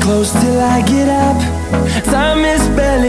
close till I get up. Time is barely